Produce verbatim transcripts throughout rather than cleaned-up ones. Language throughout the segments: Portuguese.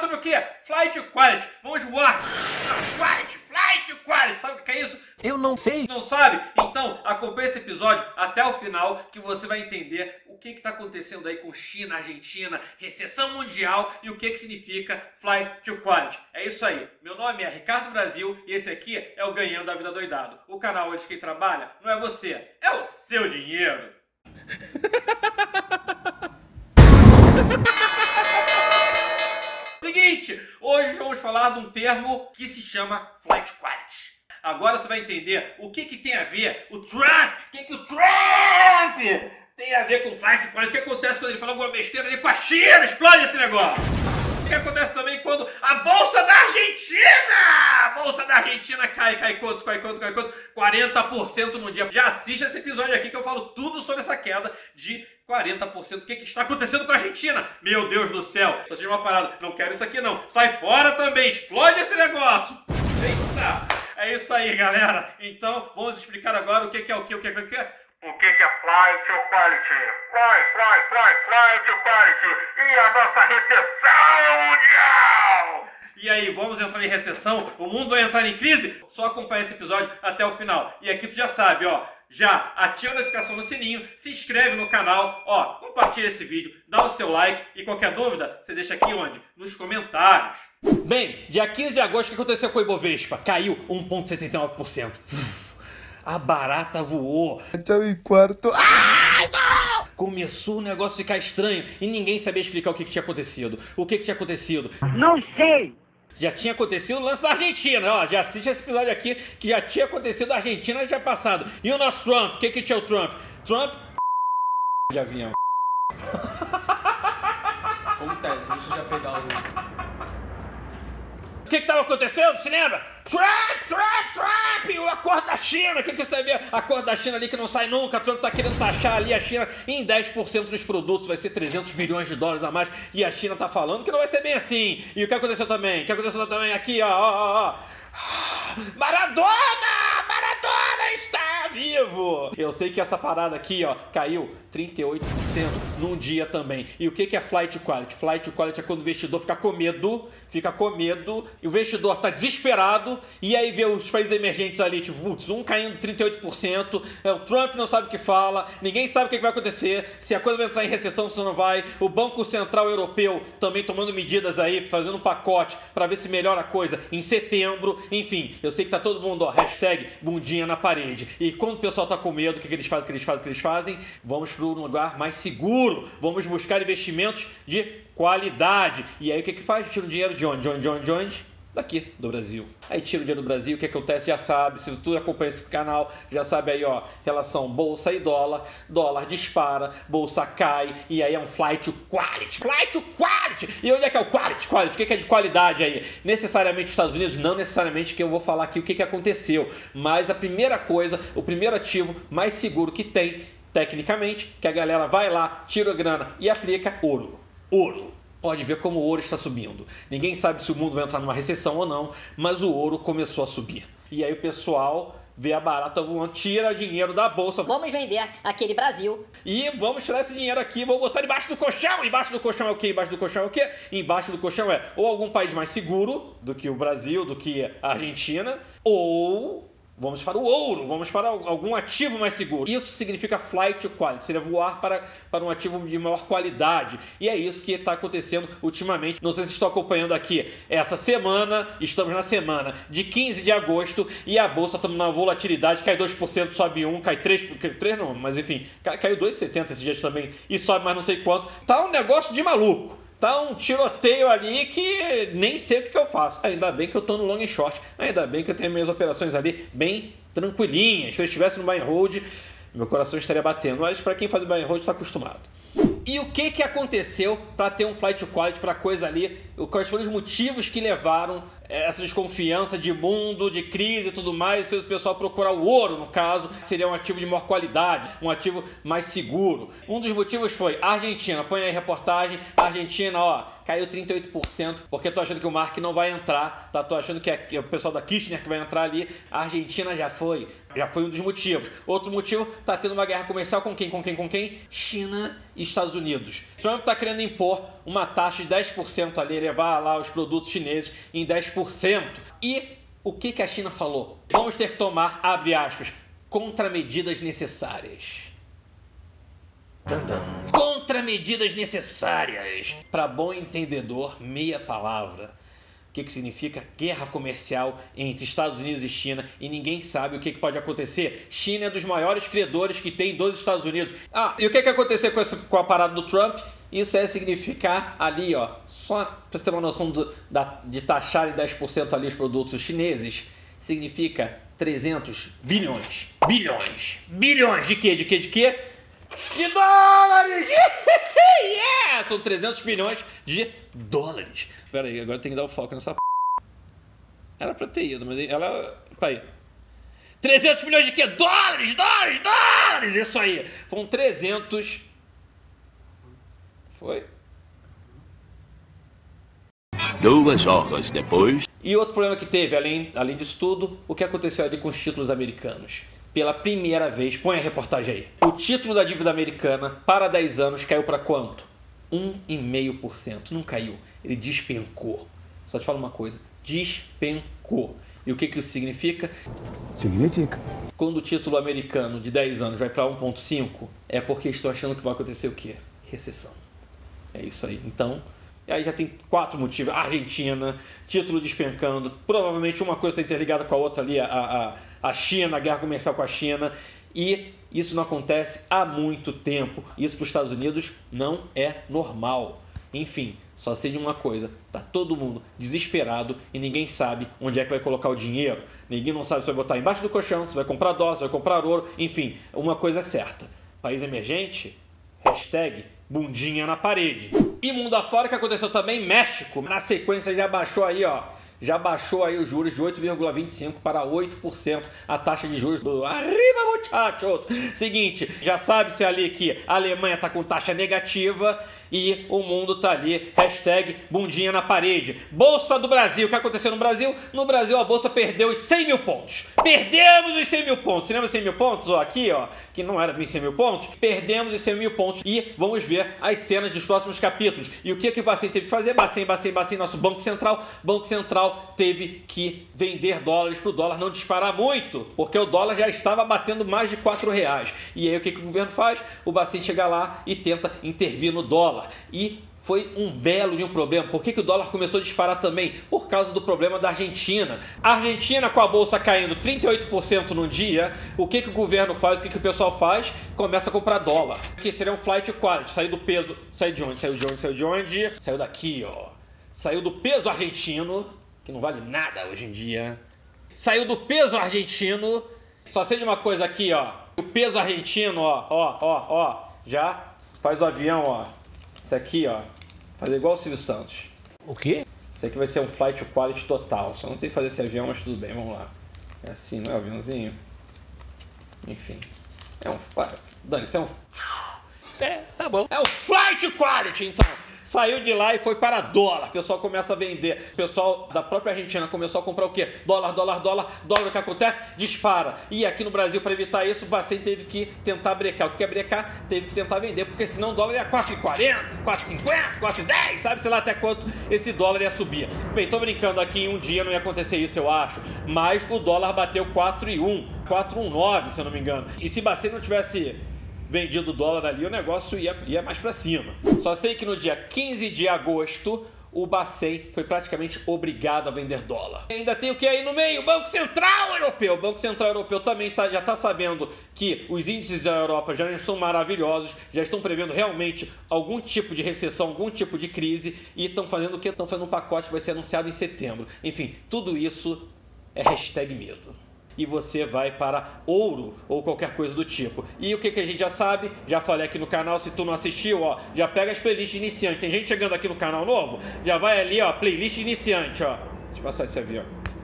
sobre o quê? Flight Quality. Vamos voar. Quality, Flight Quality. Sabe o que é isso? Eu não sei. Não sabe? Então acompanhe esse episódio até o final que você vai entender o que está acontecendo aí com China, Argentina, recessão mundial e o que, que significa Flight to Quality. É isso aí. Meu nome é Ricardo Brasil e esse aqui é o Ganhando a Vida Doidado. O canal onde quem trabalha não é você, é o seu dinheiro. Seguinte, hoje vamos falar de um termo que se chama Flight Quality. Agora você vai entender o que, que tem a ver o Trump, o que, que o Trump tem a ver com o Flight Quality, o que acontece quando ele fala alguma besteira ali com a China, explode esse negócio. O que acontece também quando a Bolsa da Argentina, a Bolsa da Argentina cai, cai quanto, cai quanto, cai quanto? quarenta por cento no dia. Já assiste esse episódio aqui que eu falo tudo sobre essa queda de quarenta por cento. O que, que está acontecendo com a Argentina? Meu Deus do céu. Só tinha uma parada. Não quero isso aqui não. Sai fora também. Explode esse negócio. Eita. É isso aí, galera. Então, vamos explicar agora o que, que é o que, o que, o que, o que é. O que, que é Flight to Quality? Fly, fly, fly, fly to Quality. E a nossa recessão mundial. E aí, vamos entrar em recessão? O mundo vai entrar em crise? Só acompanha esse episódio até o final. E aqui tu já sabe, ó. Já ativa a notificação no sininho, se inscreve no canal, ó, compartilha esse vídeo, dá o seu like e qualquer dúvida, você deixa aqui onde? Nos comentários. Bem, dia quinze de agosto, o que aconteceu com o Ibovespa? Caiu um vírgula setenta e nove por cento. A barata voou. Tchau e quarto. Ai, não! Começou o negócio a ficar estranho e ninguém sabia explicar o que, que tinha acontecido. O que, que tinha acontecido? Não sei. Já tinha acontecido o lance da Argentina, ó, já assiste esse episódio aqui que já tinha acontecido da Argentina já passado. E o nosso Trump, o que que tinha o Trump? Trump de avião. Acontece, deixa eu já pegar o... O que que tava acontecendo? Se lembra? Trump, Trump, Trump, o acordo da China. O que que você vê? Acordo da China ali que não sai nunca. Trump tá querendo taxar ali a China em dez por cento dos produtos. Vai ser trezentos bilhões de dólares a mais. E a China tá falando que não vai ser bem assim. E o que aconteceu também? O que aconteceu também aqui, ó, ó, ó. Maradona! Maradona está vivo! Eu sei que essa parada aqui, ó, caiu trinta e oito por cento num dia também. E o que que é Flight Quality? Flight Quality é quando o investidor fica com medo, fica com medo, e o investidor tá desesperado, e aí vê os países emergentes ali, tipo, putz, um caindo trinta e oito por cento, é, o Trump não sabe o que fala, ninguém sabe o que vai acontecer, se a coisa vai entrar em recessão, se não vai, o Banco Central Europeu também tomando medidas aí, fazendo um pacote para ver se melhora a coisa em setembro, enfim, eu sei que tá todo mundo, ó, hashtag bundinha na parede. E quando o pessoal tá com medo, o que, que eles fazem, o que eles fazem, o que eles fazem? Vamos para um lugar mais seguro, vamos buscar investimentos de qualidade. E aí o que que faz? Tira o dinheiro de onde? De onde, de onde, de onde? Daqui, do Brasil. Aí tira o dinheiro do Brasil, o que acontece já sabe, se tu acompanha esse canal, já sabe aí, ó, relação bolsa e dólar, dólar dispara, bolsa cai, e aí é um flight to quality, flight to quality. E onde é que é o quality, quality? O que é de qualidade aí? Necessariamente os Estados Unidos? Não necessariamente, que eu vou falar aqui o que que aconteceu, mas a primeira coisa, o primeiro ativo mais seguro que tem, tecnicamente, que a galera vai lá, tira a grana e aplica ouro. Ouro. Pode ver como o ouro está subindo. Ninguém sabe se o mundo vai entrar numa recessão ou não, mas o ouro começou a subir. E aí o pessoal vê a barata voando, tira dinheiro da bolsa. Vamos vender aquele Brasil. E vamos tirar esse dinheiro aqui, vamos botar debaixo do colchão. Embaixo do colchão é o quê? Embaixo do colchão é o quê? Embaixo do colchão é ou algum país mais seguro do que o Brasil, do que a Argentina, ou... vamos para o ouro, vamos para algum ativo mais seguro. Isso significa flight to quality, seria voar para, para um ativo de maior qualidade. E é isso que está acontecendo ultimamente. Não sei se estão acompanhando aqui essa semana, estamos na semana de quinze de agosto e a bolsa está na volatilidade, cai dois por cento, sobe um, cai três por cento, três não, mas enfim, caiu dois vírgula setenta esses dias também e sobe mais não sei quanto. Tá um negócio de maluco. Tá um tiroteio ali que nem sei o que, que eu faço. Ainda bem que eu tô no long and short. Ainda bem que eu tenho minhas operações ali bem tranquilinhas. Se eu estivesse no buy and hold, meu coração estaria batendo. Mas para quem faz buy and hold está acostumado. E o que que aconteceu para ter um flight to quality, para coisa ali? Quais foram os motivos que levaram essa desconfiança de mundo, de crise e tudo mais, fez o pessoal procurar o ouro, no caso, que seria um ativo de maior qualidade, um ativo mais seguro. Um dos motivos foi a Argentina. Põe aí a reportagem. A Argentina, ó, caiu trinta e oito por cento, porque tô achando que o Mark não vai entrar, tá? Tô achando que é o pessoal da Kirchner que vai entrar ali. A Argentina já foi, já foi um dos motivos. Outro motivo, tá tendo uma guerra comercial com quem, com quem, com quem? China e Estados Unidos. Trump tá querendo impor uma taxa de dez por cento ali, elevar lá os produtos chineses em dez por cento. E o que, que a China falou? Vamos ter que tomar, abre aspas, contramedidas necessárias. Tandam. Contramedidas necessárias. Para bom entendedor, meia palavra. O que, que significa? Guerra comercial entre Estados Unidos e China, e ninguém sabe o que, que pode acontecer. China é dos maiores credores que tem dos Estados Unidos. Ah, e o que, que aconteceu com, essa, com a parada do Trump? Isso é significar ali, ó, só para você ter uma noção do, da, de taxar em dez por cento ali os produtos chineses, significa trezentos bilhões. Bilhões. Bilhões de quê? De quê? De quê? De dólares! Yeah! São trezentos bilhões de dólares. Pera aí, agora tem que dar o foco nessa p... Era pra ter ido, mas ela... Peraí. trezentos milhões de quê? Dólares! Dólares! Dólares! Isso aí! Foram trezentos... Foi? Duas horas depois... E outro problema que teve, além, além disso tudo, o que aconteceu ali com os títulos americanos? Pela primeira vez, põe a reportagem aí. O título da dívida americana para dez anos caiu para quanto? um vírgula cinco por cento. Não caiu, ele despencou. Só te falo uma coisa, despencou. E o que, que isso significa? Significa. Quando o título americano de dez anos vai para um vírgula cinco, é porque estou achando que vai acontecer o quê? Recessão. É isso aí. Então, aí já tem quatro motivos. Argentina, título despencando, provavelmente uma coisa está interligada com a outra ali, a, a, a China, a guerra comercial com a China, e isso não acontece há muito tempo. Isso para os Estados Unidos não é normal. Enfim, só sei de uma coisa, tá todo mundo desesperado e ninguém sabe onde é que vai colocar o dinheiro. Ninguém não sabe se vai botar embaixo do colchão, se vai comprar dólar, se vai comprar ouro, enfim, uma coisa é certa. País emergente, hashtag bundinha na parede. E mundo afora, que aconteceu também, México, na sequência já baixou aí, ó, já baixou aí os juros de oito vírgula vinte e cinco para oito por cento, a taxa de juros do arriba, muchachos. Seguinte, já sabe-se ali que a Alemanha tá com taxa negativa e o mundo tá ali, hashtag bundinha na parede. Bolsa do Brasil, o que aconteceu no Brasil? No Brasil a Bolsa perdeu os cem mil pontos. Perdemos os cem mil pontos. Você lembra os cem mil pontos? Ó, aqui, ó, que não era bem cem mil pontos. Perdemos os cem mil pontos e vamos ver as cenas dos próximos capítulos. E o que, que o Bacen teve que fazer? Bacen, Bacen, Bacen, nosso Banco Central. Banco Central teve que vender dólares para o dólar não disparar muito, porque o dólar já estava batendo mais de quatro reais. E aí o que, que o governo faz? O Bacen chega lá e tenta intervir no dólar. E foi um belo de um problema. Por que, que o dólar começou a disparar também? Por causa do problema da Argentina. A Argentina com a bolsa caindo trinta e oito por cento no dia, o que, que o governo faz? O que, que o pessoal faz? Começa a comprar dólar. Que seria um flight quality. Saiu do peso. Saiu de onde? Saiu de onde? Saiu de onde? Saiu daqui, ó. Saiu do peso argentino, que não vale nada hoje em dia. Saiu do peso argentino. Só sei de uma coisa aqui, ó. O peso argentino, ó, ó, ó, ó. Já faz o avião, ó. Isso aqui, ó, fazer igual o Silvio Santos. O quê? Isso aqui vai ser um flight quality total. Só não sei fazer esse avião, mas tudo bem, vamos lá. É assim, não é o aviãozinho? Enfim. É um... Dani, isso é um... É, tá bom. É um flight quality, então. Saiu de lá e foi para dólar. O pessoal começa a vender. O pessoal da própria Argentina começou a comprar o quê? Dólar, dólar, dólar. Dólar, o que acontece? Dispara. E aqui no Brasil, para evitar isso, o Bacen teve que tentar brecar. O que é brecar? Teve que tentar vender, porque senão o dólar ia quatro e quarenta, quatro e cinquenta, quatro e dez, sabe? Sei lá até quanto esse dólar ia subir. Bem, tô brincando aqui, em um dia não ia acontecer isso, eu acho. Mas o dólar bateu quatro e um, quatro e dezenove, se eu não me engano. E se Bacen não tivesse vendido o dólar ali, o negócio ia, ia mais para cima. Só sei que no dia quinze de agosto, o Bacen foi praticamente obrigado a vender dólar. E ainda tem o que aí no meio? O Banco Central Europeu. O Banco Central Europeu também tá, já está sabendo que os índices da Europa já estão maravilhosos, já estão prevendo realmente algum tipo de recessão, algum tipo de crise, e estão fazendo o que? Estão fazendo um pacote que vai ser anunciado em setembro. Enfim, tudo isso é hashtag medo. E você vai para ouro ou qualquer coisa do tipo. E o que, que a gente já sabe, já falei aqui no canal, se tu não assistiu, ó, já pega as playlists iniciantes. Tem gente chegando aqui no canal novo, já vai ali, ó, playlist iniciante, ó. Deixa eu passar esse avião.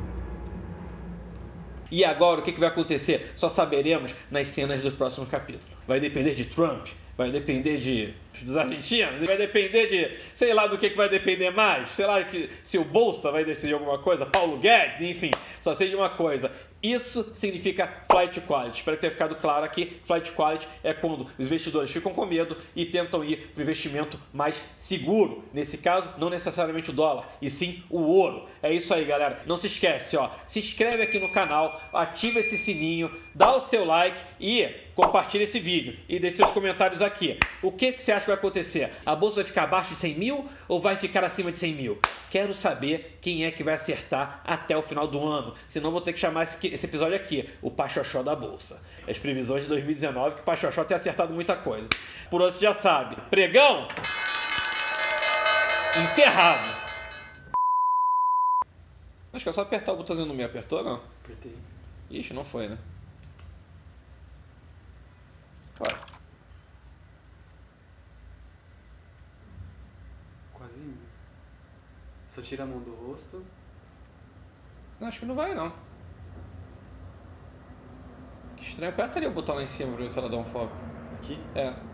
E agora, o que, que vai acontecer? Só saberemos nas cenas dos próximos capítulos. Vai depender de Trump, vai depender de... dos argentinos, vai depender de, sei lá do que, que vai depender mais, sei lá que, se o Bolsa vai decidir alguma coisa, Paulo Guedes, enfim, só sei de uma coisa, Isso significa Flight Quality. Espero que tenha ficado claro aqui. Flight Quality é quando os investidores ficam com medo e tentam ir para o investimento mais seguro. Nesse caso, não necessariamente o dólar, e sim o ouro. É isso aí, galera. Não se esquece, ó. Se inscreve aqui no canal, ativa esse sininho, dá o seu like e compartilha esse vídeo. E deixe seus comentários aqui. O que, que você acha que vai acontecer? A bolsa vai ficar abaixo de cem mil ou vai ficar acima de cem mil? Quero saber quem é que vai acertar até o final do ano. Senão vou ter que chamar esse, esse episódio aqui, o Pachoxó da Bolsa. As previsões de dois mil e dezenove, que o Pachoxó tem acertado muita coisa. Por hoje você já sabe. Pregão! Encerrado! Acho que é só apertar o botãozinho no meio. Apertou, não? Apertei. Ixi, não foi, né? Claro. Quase indo. Só tira a mão do rosto. Não, acho que não vai, não. Que estranho. Aperta ali o botão lá em cima pra ver se ela dá um foco. Aqui? É.